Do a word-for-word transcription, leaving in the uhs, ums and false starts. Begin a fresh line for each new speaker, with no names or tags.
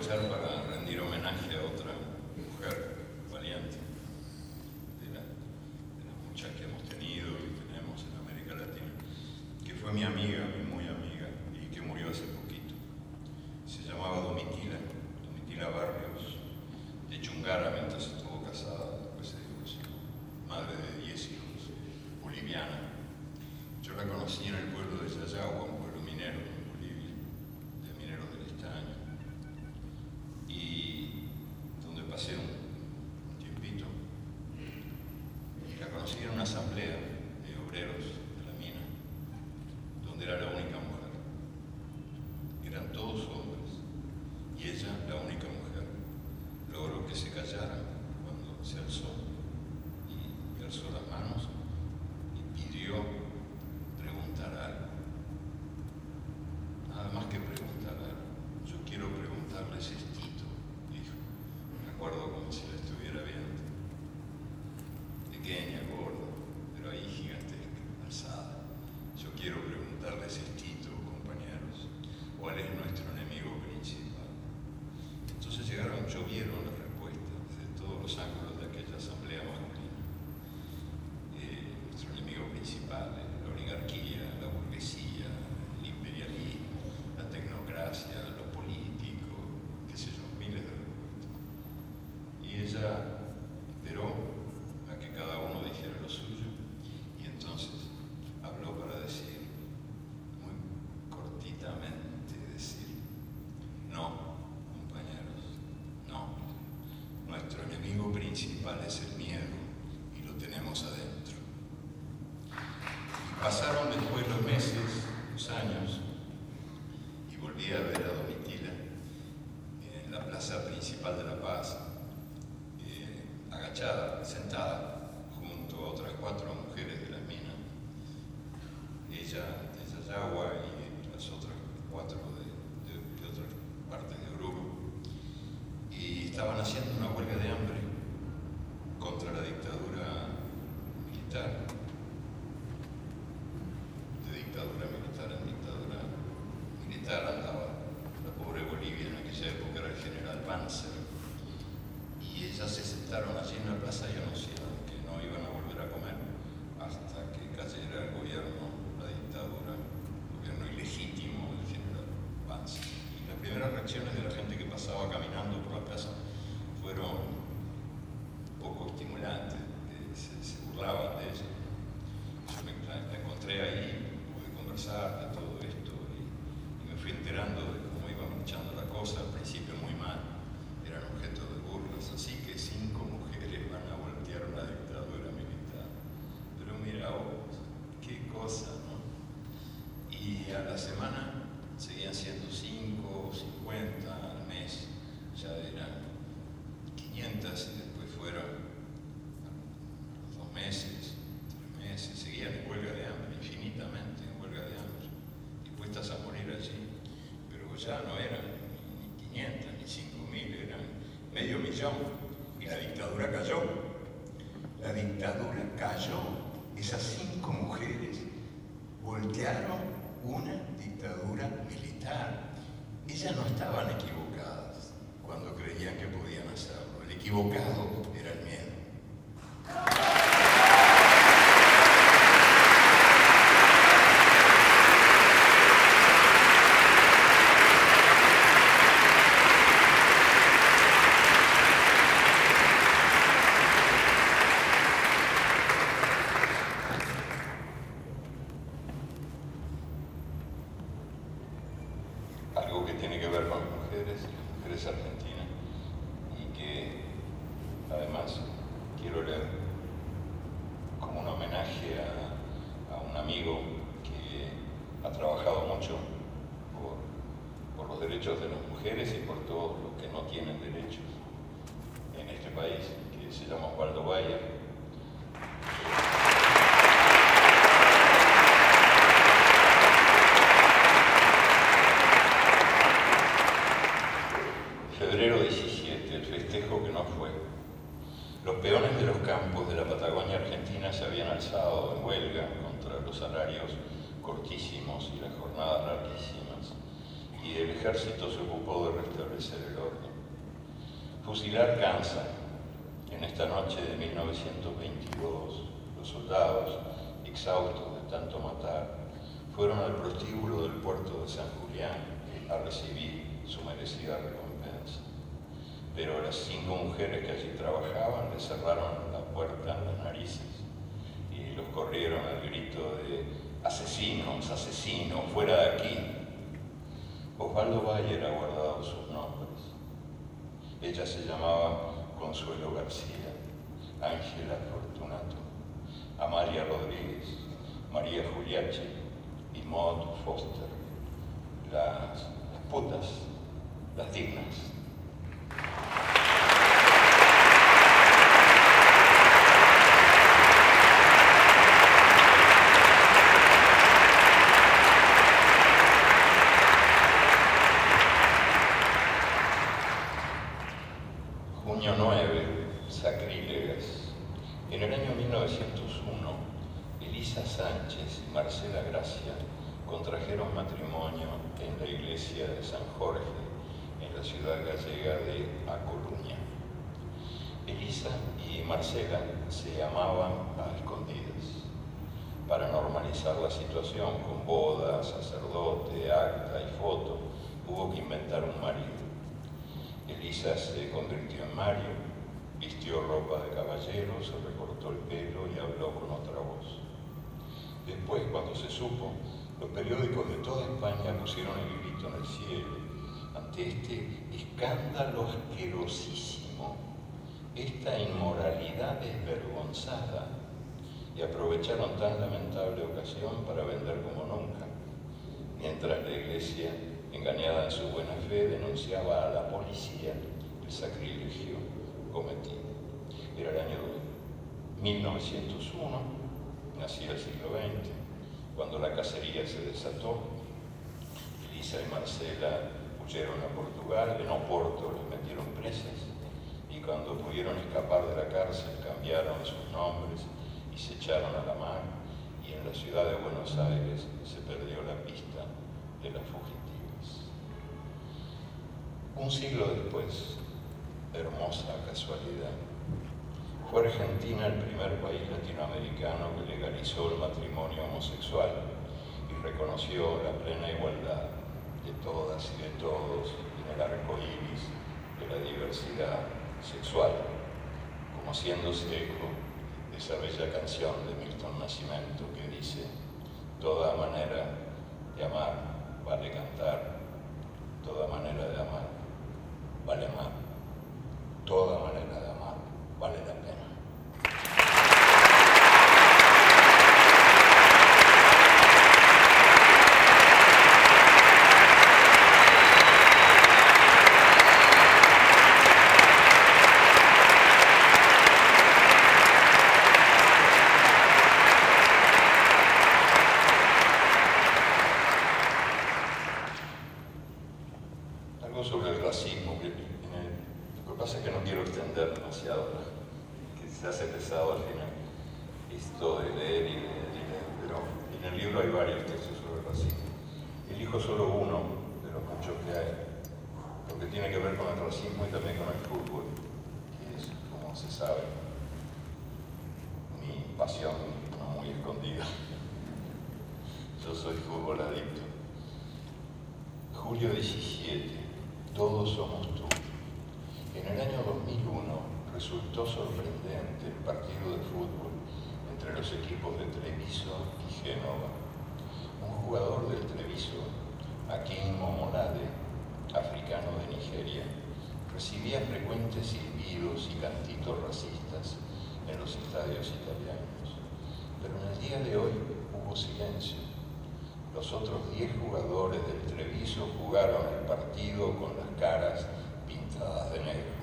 aprovechar para rendir homenaje a otra mujer valiente, de, la, de las muchas que hemos tenido y tenemos en América Latina, que fue mi amiga, mi muy amiga, y que murió hace poquito. Se llamaba Domitila, Domitila Barrios, de Chungara mientras estuvo casada, después se divorció, madre de diez hijos, boliviana. Yo la conocí en el pueblo de Yayagua, un pueblo minero en Bolivia, de mineros del estaño, y donde pasé un, un tiempito. Y la conocí en una asamblea de obreros de la mina, donde era la única mujer. Eran todos hombres, y ella, la única mujer, logró que se callaran cuando se alzó, y, y alzó las manos y pidió preguntar algo. Nada más que preguntar algo. Yo quiero preguntarle si es Tito, dijo. Me acuerdo como si la estuviera viendo. Pequeña, gorda, pero ahí gigantesca, alzada. Yo quiero preguntarle si es Tito, compañeros. ¿Cuál es nuestro enemigo principal? Entonces llegaron, llovieron las respuestas de todos los ángulos de aquella asamblea masculina. Eh, nuestro enemigo principal, eh, la oligarquía, la burguesía, el imperialismo, la tecnocracia, lo político, qué sé yo, miles de respuestas. Y ella esperó a que cada uno dijera lo suyo, y entonces habló para decir, muy cortitamente decir, no, compañeros, no. Nuestro enemigo principal es el miedo, y lo tenemos adentro. Pasaron después los meses, los años, y volví a ver a Domitila en la plaza principal de La Paz, eh, agachada, sentada, junto a otras cuatro mujeres de la mina, ella de Yayagua y las otras cuatro de, de, de otras partes de Oruro, y estaban haciendo una huelga de hambre contra la dictadura militar. Dictadura militar en dictadura militar andaba la pobre Bolivia en aquella época, era el general Panzer, y ellas se sentaron allí en la plaza y anunciaron que no iban a volver a comer hasta que cayera el gobierno, la dictadura, el gobierno ilegítimo del general Panzer. Y las primeras reacciones de la gente que pasaba caminando por la plaza fueron poco estimulantes, se, se burlaban de ella. Yo me, la, la encontré ahí, conversar de todo esto, y, y me fui enterando de cómo iba marchando la cosa. Al principio muy mal, eran objeto de burlas, así que cinco mujeres van a voltear una dictadura militar. Pero mira vos, qué cosa, ¿no? Y a la semana seguían siendo cinco, cincuenta, al mes ya eran quinientas, y después fueron dos meses, tres meses, seguían en huelga de hambre, infinitamente en huelga de hambre, dispuestas a morir allí, pero ya no eran ni quinientas ni cinco mil, eran medio millón, y la dictadura cayó. La dictadura cayó. Esas cinco mujeres voltearon una dictadura militar. Ellas no estaban equivocadas cuando creían que podían hacerlo. El equivocado era el miedo. Algo que tiene que ver con las mujeres, las mujeres argentinas, y que además quiero leer como un homenaje a, a un amigo que ha trabajado mucho por, por los derechos de las mujeres y por todos los que no tienen derechos en este país, que se llama Osvaldo Bayer. febrero diecisiete, el festejo que no fue. Los peones de los campos de la Patagonia Argentina se habían alzado en huelga contra los salarios cortísimos y las jornadas larguísimas, y el ejército se ocupó de restablecer el orden. Fusilar cansa. En esta noche de mil novecientos veintidós, los soldados, exhaustos de tanto matar, fueron al prostíbulo del puerto de San Julián a recibir su merecida recompensa. Pero a las cinco mujeres que allí trabajaban les cerraron la puerta en las narices y los corrieron al grito de «asesinos, asesinos, fuera de aquí». Osvaldo Bayer ha guardado sus nombres. Ella se llamaba Consuelo García, Ángela Fortunato, Amalia Rodríguez, María Juliachi y Maud Foster, las, las putas, las dignas. Junio nueve, sacrílegas. En el año mil novecientos uno, Elisa Sánchez y Marcela Gracia contrajeron matrimonio en la iglesia de San Jorge, en la ciudad gallega de A Coruña. Elisa y Marcela se amaban a escondidas. Para normalizar la situación con boda, sacerdote, acta y foto, hubo que inventar un marido. Elisa se convirtió en Mario, vistió ropa de caballero, se recortó el pelo y habló con otra voz. Después, cuando se supo, los periódicos de toda España pusieron el grito en el cielo ante este escándalo asquerosísimo, esta inmoralidad desvergonzada, y aprovecharon tan lamentable ocasión para vender como nunca, mientras la iglesia, engañada en su buena fe, denunciaba a la policía el sacrilegio cometido. Era el año mil novecientos uno, nacía el siglo veinte, cuando la cacería se desató. Elisa y Marcela huyeron a Portugal, en Oporto les metieron presas, y cuando pudieron escapar de la cárcel cambiaron sus nombres y se echaron a la mar, y en la ciudad de Buenos Aires se perdió la pista de las fugitivas. Un siglo después, hermosa casualidad, fue Argentina el primer país latinoamericano que legalizó el matrimonio homosexual y reconoció la plena igualdad de todas y de todos en el arco iris de la diversidad sexual, como haciéndose eco de esa bella canción de Milton Nascimento que dice: toda manera de amar vale cantar, toda manera de amar vale amar, toda manera de amar vale la pena. Algo sobre el racismo, que, el, lo que pasa es que no quiero extender demasiado, que se hace pesado al final esto de leer y leer y leer, pero en el libro hay varios textos sobre el racismo. Elijo solo uno de los muchos que hay, porque tiene que ver con el racismo y también con el fútbol, que es, como se sabe, mi pasión no muy escondida. Yo soy fútbol adicto. Julio diecisiete. Todos somos tú. En el año dos mil uno resultó sorprendente el partido de fútbol entre los equipos de Treviso y Génova. Un jugador del Treviso, Akin Momolade, africano de Nigeria, recibía frecuentes silbidos y cantitos racistas en los estadios italianos. Pero en el día de hoy hubo silencio. Los otros diez jugadores del Treviso jugaron el partido con las caras pintadas de negro.